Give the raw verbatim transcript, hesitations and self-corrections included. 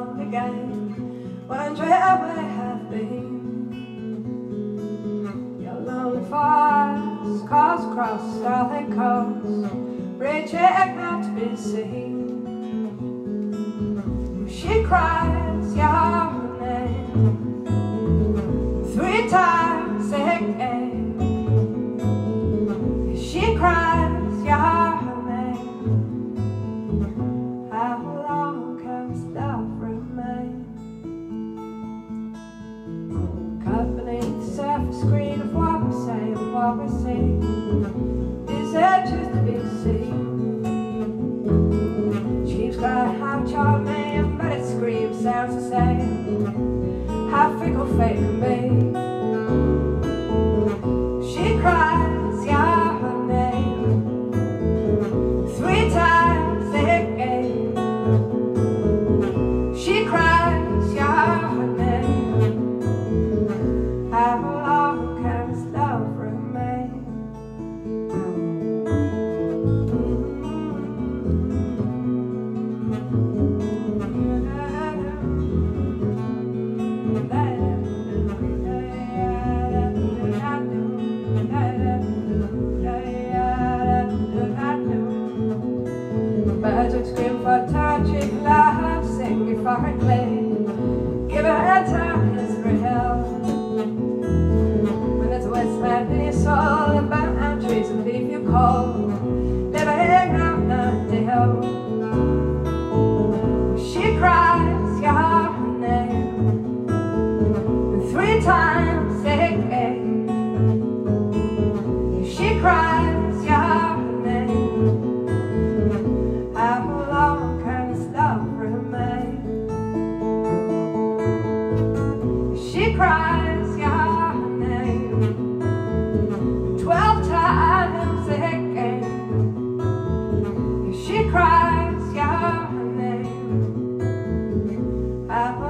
around again, wondering where we have been. Your lonely forest calls across the starlit coast, reaching out to be seen. She cries your name three times a day. She cries your name. How long can this love remain? Cut beneath the surface screen of what we say and what we see. Is there truth to be seen? She's got how charming, but it screams, sounds the same. How fickle fate can be. She cries your name three times a day. She cries your name. How long can this love remain? Birds would scream for touching love, singing for her glee. Give her a time, it's real. When there's a wasteland in your soul, and burnt trees and leave you cold, living out the hill. She cries your name three times a day. She cries your name. How long can this love remain? She cries your name twelve times a day. She cries your name. How